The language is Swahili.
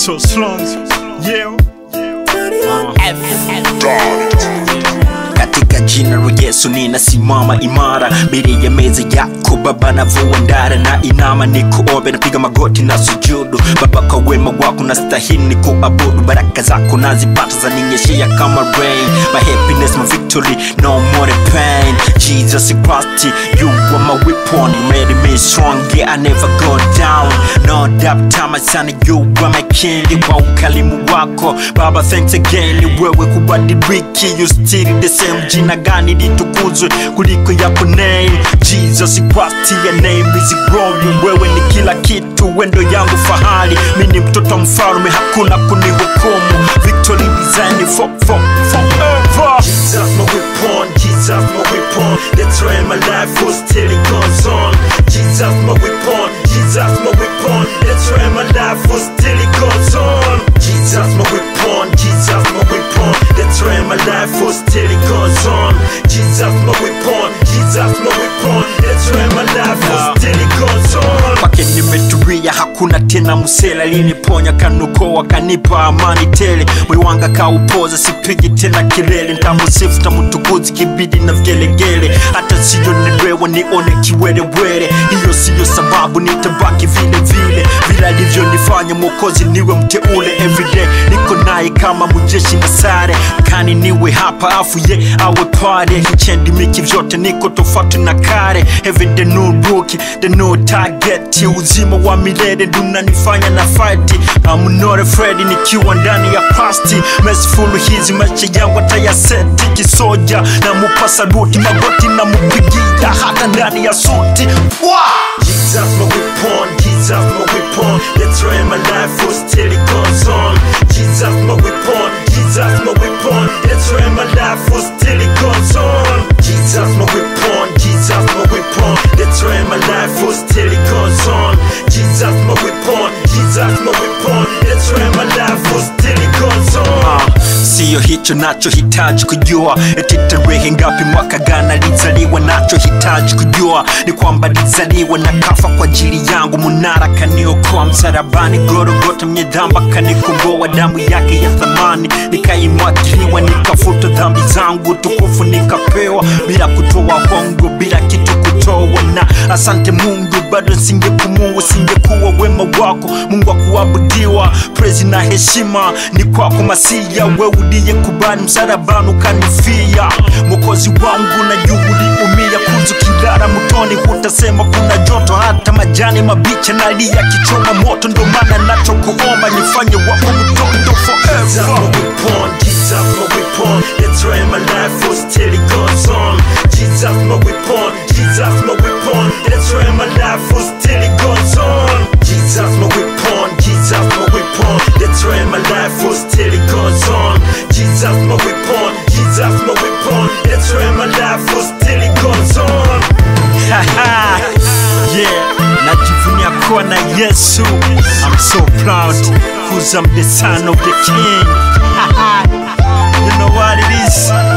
Ghetto slums, yeah. Katika jina la Yesu ninasimama imara mbele ya meza yako Baba, navua ndara na inama nikuombe, napiga magoti na sujudu Baba, kwa wema wako nastahili kuabudu. Baraka zako nazipata zaninyeshia kama rain, my happiness, my victory, no more pain. Jesus Christ, you are my weapon, you made me strong, yeah, I never go down. No doubt time sana, you are my king. Kwa ukalimu wako Baba, thanks again. Wewe kubadiliki, you still the same. Jina gani litukuzwe kuliko yako name? Jesus Christ, your name is glory. Wewe ni kila kitu, wendo yangu fahari. Mimi mtoto mfalme, hakuna kunihukumu. Victory design forever. Jesus my weapon, Jesus my weapon. That's why my life was still it goes on. Jesus my weapon, Jesus my weapon. That's why my life was still it goes on. Jesus my weapon, Jesus my weapon. That's why my life was still it goes on. Jesus my weapon, Jesus my weapon. That's why my life was still it goes on. Pake nimetulia, hakuna tena musela. Liniponya kanukoa, kanipa amani tele. Moyo wanga kaupoza, sipigi tena kilele. Ntamusifu, tamutukuzi, kibidi na vigelegele. Hata siyo nilewa, nione kiwerewere. Hiyo siyo sababu, nitabaki vile vile. Vile alivyo nifanya Mwokozi, niwe mteule. Everyday niko naye kama mujeshi na sare. Kani niwe hapa afu ye awe pale. Hichendi miki vyote niko tofauti na kare. Heaven the new rookie, the new target. Uzima wa milele dunanifanya na fight. I'm not afraid nikiwa ndani ya pasti. Merciful hizi maisha yangu atayaseti. Kisoja na mupa saluti, magoti na mupigia hata ndani ya suti. Jesus my weapon, Jesus my weapon. That's why my life was still it goes on. Jesus my weapon, Jesus my weapon. That's why my life was still it goes on. Jesus my weapon, Jesus my weapon. That's why my life was still it goes on. Jesus my weapon, Jesus my weapon. That's why my life was still it goes on. Siyo hicho nacho hitaji kujua, eti tarehe ngapi mwaka gana lizaliwa. Nacho hitaji kujua ni kwamba lizaliwa na kafa kwa ajili yangu. Munara kaniokoa msalabani, Golgotha mwenye dhambi kanikomboa. Damu yake ya thamani nikaimwagiliwa, nikafuta dhambi zangu. Tukufu nikapewa bila kutoa hongo, bila kitu kutoa. Na asante Mungu, bado singepumua, singekuwa wema wako Mungu akuabudiwa. Praise na heshima ni kwako Masia, wewe uliye kubali msalabani ukanifia. Mwokozi wangu na juhudi umia, kuzu kidara mutoni hutasema kuna joto. Hata majani mabichi nalia kichoma moto, ndo maana nacho kuomba nifanye wako mtoto forever. Jesus my weapon, Jesus my weapon. That's why my life was still it goes on. Jesus my weapon, Jesus my weapon. That's why my life was still it goes on. Jesus my weapon, Jesus my weapon. That's why my life was still it goes on. Jesus my weapon, Jesus my weapon. That's why my life was still it goes on. Yeah, najivunia kuwa na Yesu. I'm so proud cause I'm the son of the King. You know what it is?